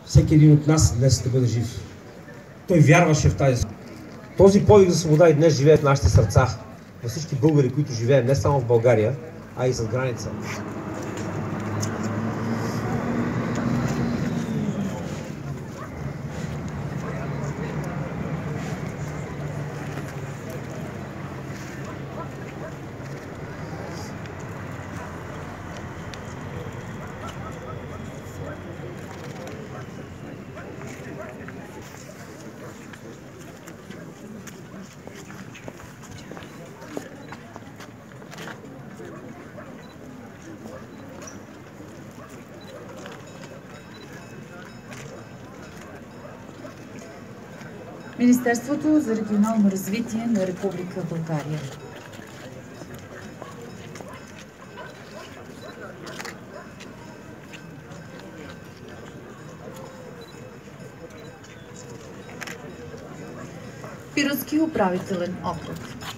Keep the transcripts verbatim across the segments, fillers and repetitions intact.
всеки един от нас днес да бъде жив. Той вярваше в тази. Този подвиг за свобода и днес живее в нашите сърца, на всички българи, които живеят не само в България, а и зад граница. Министерството за регионално развитие на Република България. Пиротски управителен окръг.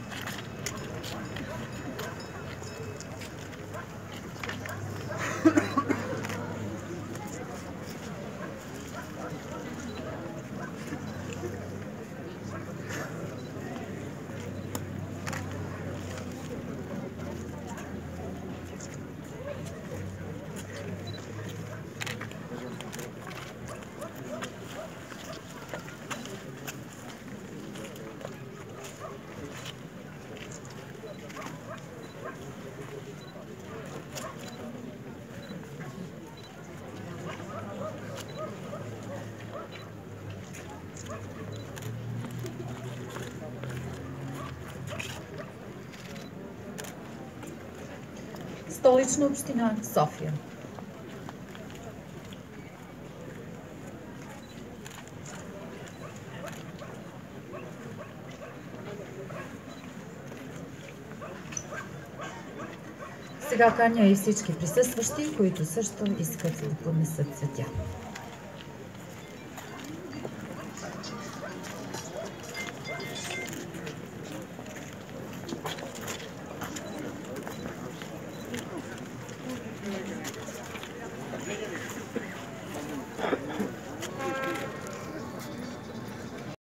Столична община София. Сега каня и всички присъстващи, които също искат да поднесат цветя.